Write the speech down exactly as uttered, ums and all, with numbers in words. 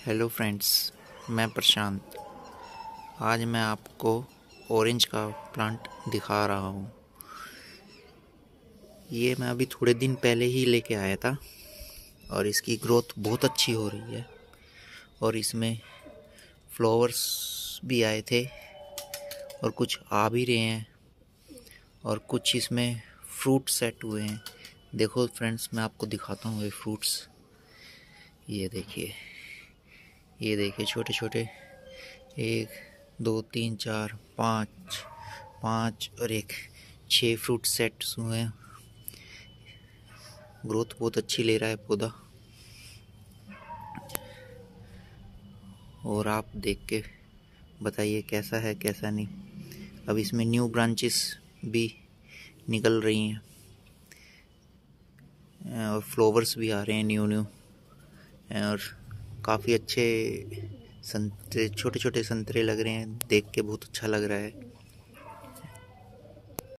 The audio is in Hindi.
हेलो फ्रेंड्स, मैं प्रशांत। आज मैं आपको ऑरेंज का प्लांट दिखा रहा हूँ। ये मैं अभी थोड़े दिन पहले ही लेके आया था और इसकी ग्रोथ बहुत अच्छी हो रही है और इसमें फ्लावर्स भी आए थे और कुछ आ भी रहे हैं और कुछ इसमें फ्रूट सेट हुए हैं। देखो फ्रेंड्स, मैं आपको दिखाता हूँ ये फ्रूट्स। ये देखिए, ये देखिए छोटे छोटे, एक दो तीन चार पाँच पाँच और एक छः फ्रूट सेट्स हुए हैं। ग्रोथ बहुत अच्छी ले रहा है पौधा और आप देख के बताइए कैसा है कैसा नहीं। अब इसमें न्यू ब्रांचेस भी निकल रही हैं और फ्लावर्स भी आ रहे हैं न्यू न्यू और काफ़ी अच्छे संतरे, छोटे छोटे संतरे लग रहे हैं। देख के बहुत अच्छा लग रहा है।